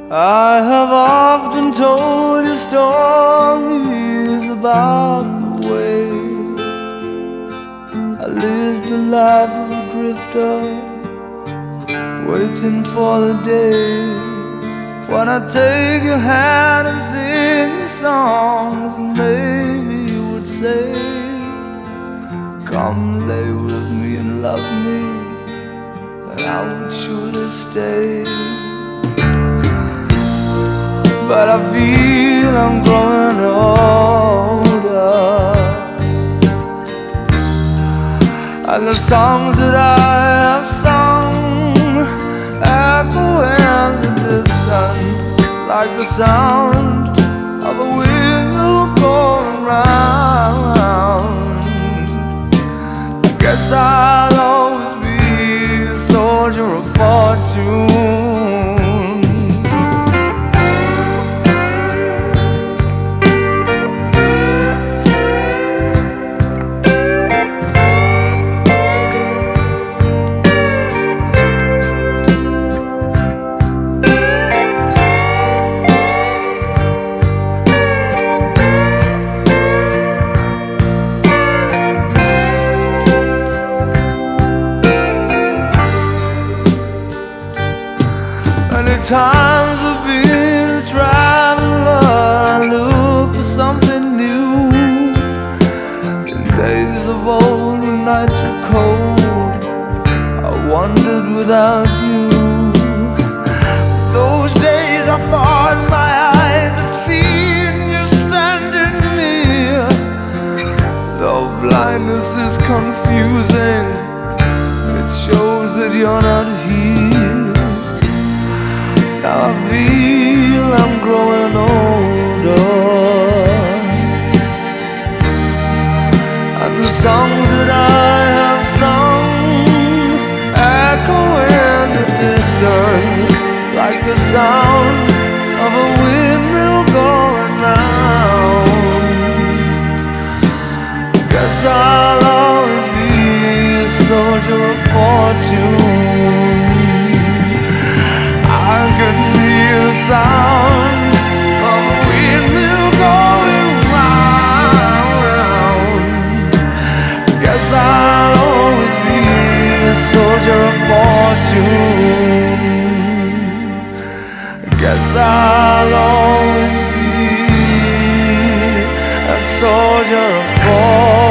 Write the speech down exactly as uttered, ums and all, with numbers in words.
I have often told you stories about the way I lived a life of a drifter, waiting for the day when I take your hand and sing you songs, and maybe you would say, come lay with me and love me, and I would surely stay. But I feel I'm growing older, and the songs that I have sung echo in the distance like the sound of a wheel going round. I guess I'll always be a soldier of fortune. Many times I've been a traveler, I look for something new. In days of old when nights were cold, I wandered without you. Those days I thought my eyes had seen you standing near. Though blindness is confusing, it shows that you're not here. Now I feel I'm growing older, and the songs that I have sung echo in the distance like the sound of a windmill going round. Guess I'll always be a soldier of fortune. I could hear the sound of a windmill going round. Guess I'll always be a soldier of fortune. Guess I'll always be a soldier of fortune.